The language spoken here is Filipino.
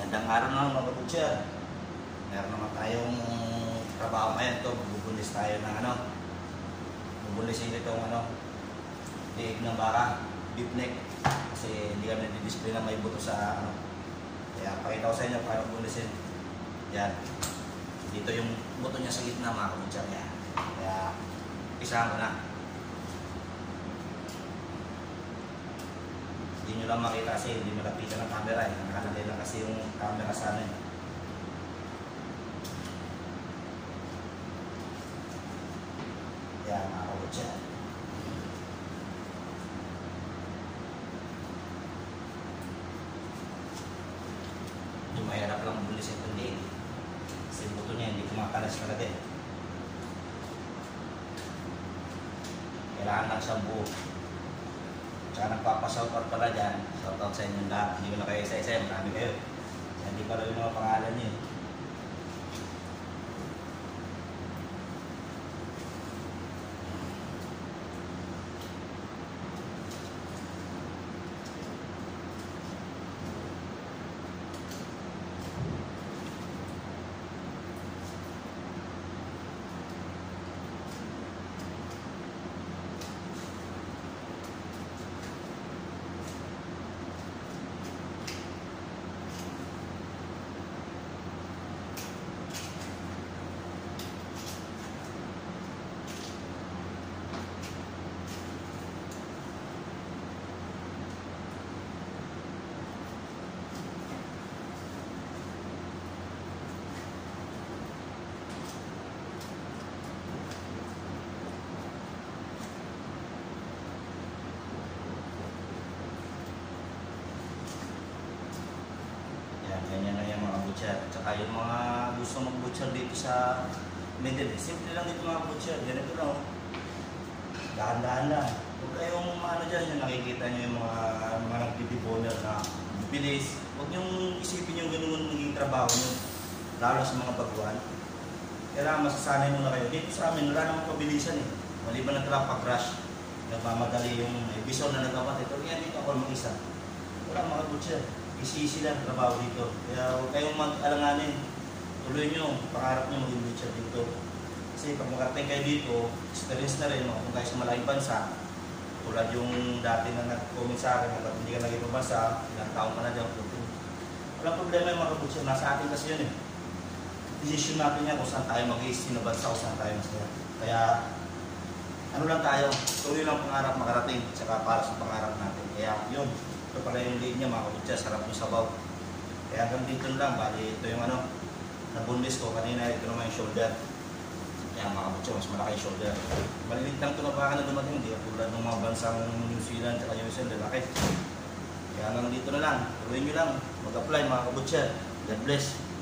Magandang araw na mga kabutcher. Meron naman tayong trabaho ngayon to. Bubulis tayo ng bubulisin itong liig ng baka, deep neck. Kasi hindi kami nadi-display na may buto sa Kaya pakita ko sa inyo paano bubulisin. Yan. Dito yung buto niya sa gitna mga kabutcher niya. Kaya isahan ko na. Hindi nyo lang makita kasi hindi malapitan ng camera eh. Nakalagay lang kasi yung camera sa ano eh. Kaya makakawad siya. Hindi mahirap lang bulisin itong liig. Kasi yung buto niya hindi kumakalas talaga eh. Kailangan lang siyang buo. Tsaka nagpapashoutout pala dyan. Shoutout sa inyo lahat. Hindi ko na kayo isa-isa. Marami kayo. Hindi pala yung mga pangalan niyo. Ganyan na yung mga butcher. Tsaka yung mga gusto mag-butcher dito sa middle. Simple lang dito mga butcher. Ganito lang. Dahan-dahan lang. Huwag kayong dyan, yung nakikita nyo yung mga nagbibiboner na bilis. Huwag nyong isipin yung ganun magiging trabaho nyo. Lalo sa mga baguhan. Kailangan masasanay muna kayo. Dito sa amin, wala namang pabilisan eh. Maliban na talaga pag-rush. Nagmamadali yung bisor na nagawa. Ito, yan dito ako mag-isa. Wala mga butcher. Isi-isi lang trabaho dito. Kaya huwag kayong mag-alanganin. Tuloy nyo, pangarap nyo maging butcher dito. Kasi pag makarating kayo dito, experience na rin, kung kayo sa malaking bansa, tulad yung dati na nag-comment sa akin, hanggang hindi ka naging bansa, ilang taon ka na dyan. Walang problema yung mga butcher. Nasa atin kasi yun eh. Decision natin yan kung saan tayo mag-i-stay na bansa, kung saan tayo masaya. Kaya, ano lang tayo, tuloy lang pangarap makarating, saka para sa pangarap natin. Kaya yun. Ito pala yung lead niya mga kabutcher, sarap yung sabaw. Kaya hanggang dito lang, bali ito yung nabunlis ko kanina, ito naman yung shoulder. Kaya mga kabutcher, mas malaki yung shoulder. Malilit lang ito na baka na dumating, hindi tulad ng mga bansang New Zealand at New Zealand, lalaki. Kaya hanggang dito na lang, tuloy nyo lang, mag-apply mga kabutcher. God bless.